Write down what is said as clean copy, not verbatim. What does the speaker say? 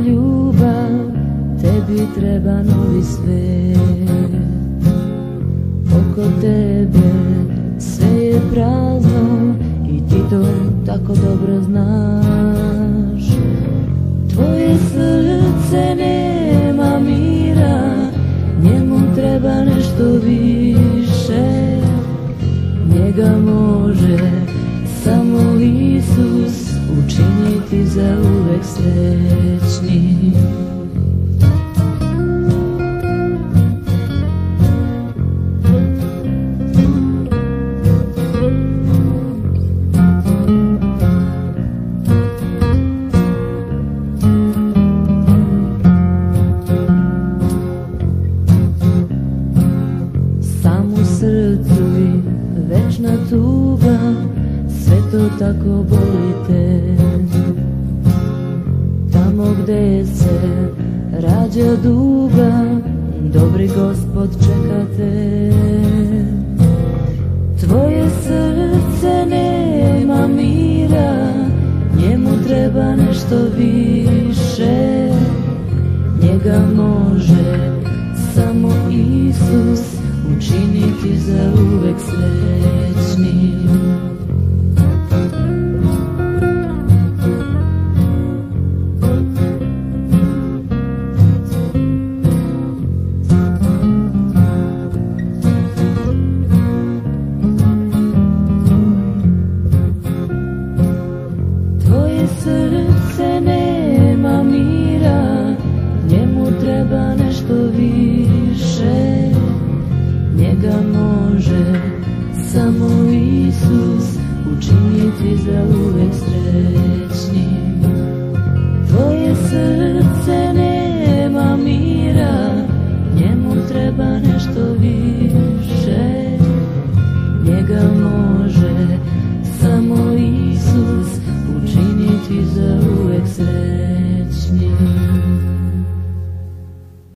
ljubav, tebi treba novi svet. Oko tebe sve je prazno i ti to tako dobro znaš. Tvoje srce nema mira, njemu treba nešto više. Njega može samo Isus učiniti za uvek srećnim. Večna tuga, sve to tako boli te. Tamo gde se rađa duga, dobri Gospod čeka te. Tvoje srce nema mira, njemu treba nešto više. Njega može samo Isus učiniti za uvek srećnim. Tvoje srce nema mira, njemu treba nešto više. Njega može samo Isus učiniti za uvek srećnim. Tvoje srce nema mira, njemu treba nešto više. Njega može samo Isus učiniti za